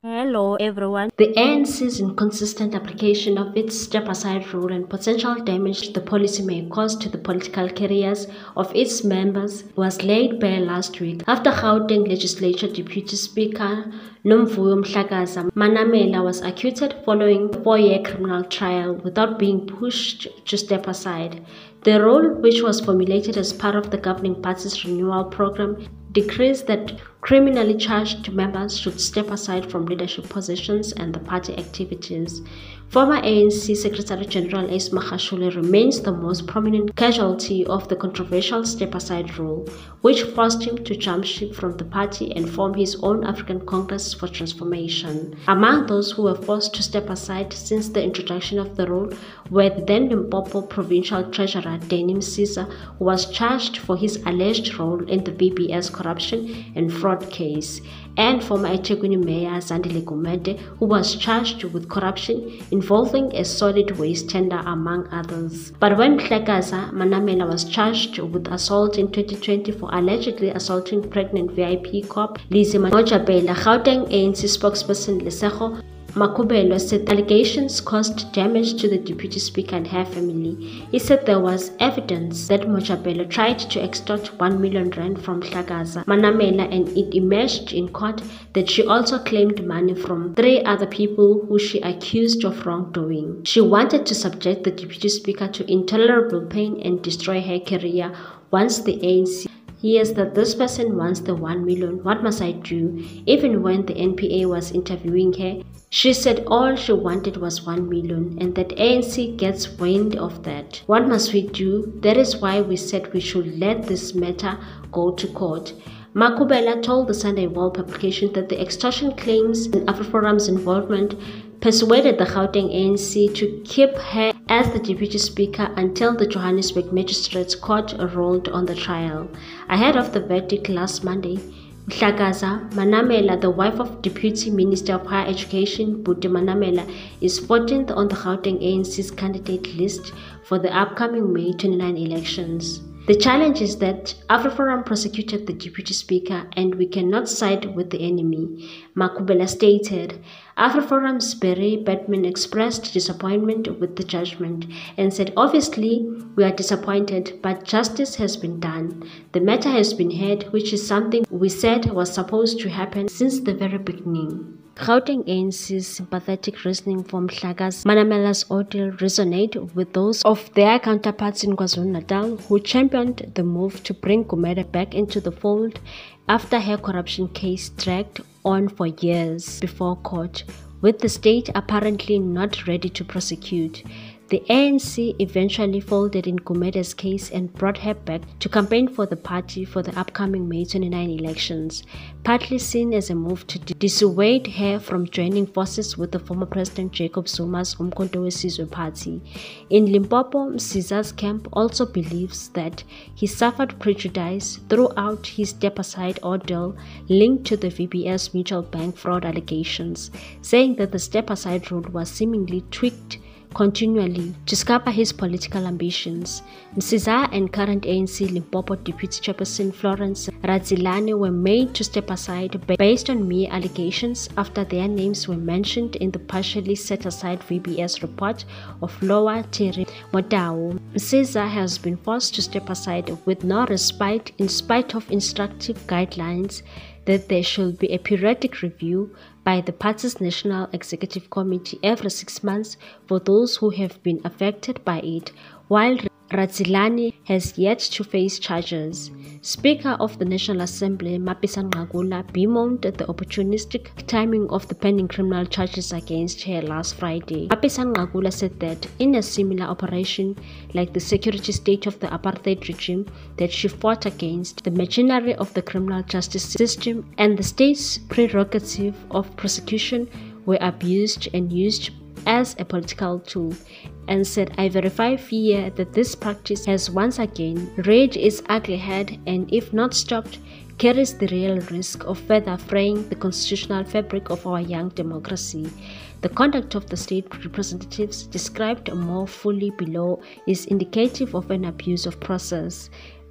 Hello everyone. The ANC's inconsistent application of its step-aside rule and potential damage the policy may cause to the political careers of its members was laid bare last week after Gauteng Legislature Deputy Speaker Nomvuyo Mhlakaza Manamela was acquitted following a 4-year criminal trial without being pushed to step aside. The rule, which was formulated as part of the governing party's renewal program, decrees that criminally charged members should step aside from leadership positions and the party activities. Former ANC Secretary General Ace Magashule remains the most prominent casualty of the controversial step-aside rule, which forced him to jump ship from the party and form his own African Congress for Transformation. Among those who were forced to step aside since the introduction of the rule were the then Limpopo Provincial Treasurer Danny Msiza, who was charged for his alleged role in the VBS corruption and fraud case, and former eThekwini Mayor Zandile Gumede, who was charged with corruption involving a solid waste tender, among others. But when Mhlakaza Manamela was charged with assault in 2020 for allegedly assaulting pregnant VIP cop Lizzie Mojabela, Gauteng ANC spokesperson Lesego Makubelo said the allegations caused damage to the Deputy Speaker and her family. He said there was evidence that Mojabelo tried to extort 1 million rand from Mhlakaza Manamela, and it emerged in court that she also claimed money from 3 other people who she accused of wrongdoing. She wanted to subject the Deputy Speaker to intolerable pain and destroy her career. Once the ANC hears that this person wants the 1 million, what must I do? Even when the NPA was interviewing her, she said all she wanted was 1 million, and that ANC gets wind of that. What must we do? That is why we said we should let this matter go to court. Makubela told the Sunday World publication that the extortion claims and AfriForum's involvement persuaded the Gauteng ANC to keep her as the Deputy Speaker until the Johannesburg Magistrates Court ruled on the trial. Ahead of the verdict last Monday, Mhlakaza Manamela, the wife of Deputy Minister of Higher Education Buti Manamela, is 14th on the Gauteng ANC's candidate list for the upcoming May 29 elections. The challenge is that AfriForum prosecuted the Deputy Speaker and we cannot side with the enemy, Makubela stated. AfriForum's Barry Batman expressed disappointment with the judgment and said, obviously, we are disappointed, but justice has been done. The matter has been heard, which is something we said was supposed to happen since the very beginning. Gauteng ANC's sympathetic reasoning for Mhlakaza Manamela's ordeal resonate with those of their counterparts in KwaZulu-Natal, who championed the move to bring Gumede back into the fold after her corruption case dragged on for years before court, with the state apparently not ready to prosecute. The ANC eventually folded in Gumede's case and brought her back to campaign for the party for the upcoming May 29 elections, partly seen as a move to dissuade her from joining forces with the former President Jacob Zuma's Umkhonto weSizwe party. In Limpopo, Msiza's camp also believes that he suffered prejudice throughout his step-aside ordeal linked to the VBS Mutual Bank fraud allegations, saying that the step-aside rule was seemingly tweaked continually to scupper his political ambitions. Msiza and current ANC Limpopo Deputy Chairperson Florence Radzilane were made to step aside based on mere allegations after their names were mentioned in the partially set-aside VBS report of Lower Thierry Modau. Msiza has been forced to step aside with no respite in spite of instructive guidelines that there should be a periodic review by the party's National Executive Committee every 6 months for those who have been affected by it, while Radzilane has yet to face charges. Speaker of the National Assembly Mapisa Nqakula bemoaned the opportunistic timing of the pending criminal charges against her last Friday. Mapisa Nqakula said that in a similar operation like the security state of the apartheid regime that she fought against, the machinery of the criminal justice system and the state's prerogative of prosecution were abused and used as a political tool, and said, I verify fear that this practice has once again reared its ugly head and, if not stopped, carries the real risk of further fraying the constitutional fabric of our young democracy. The conduct of the state representatives described more fully below is indicative of an abuse of process.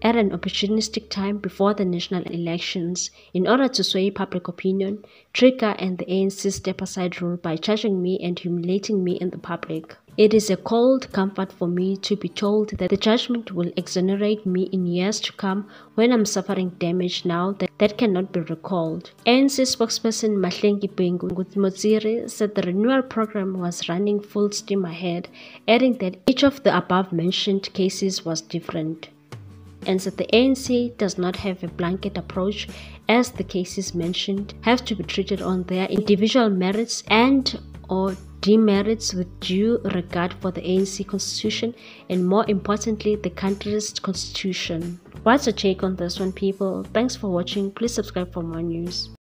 at an opportunistic time before the national elections in order to sway public opinion, trigger and the ANC's step-aside rule by charging me and humiliating me in the public. It is a cold comfort for me to be told that the judgment will exonerate me in years to come when I'm suffering damage now that cannot be recalled. ANC spokesperson Mahlengi Motsiri said the renewal program was running full steam ahead, adding that each of the above-mentioned cases was different, and that the ANC does not have a blanket approach, as the cases mentioned have to be treated on their individual merits and or demerits with due regard for the ANC constitution and, more importantly, the country's constitution. What's your take on this one, people? Thanks for watching. Please subscribe for more news.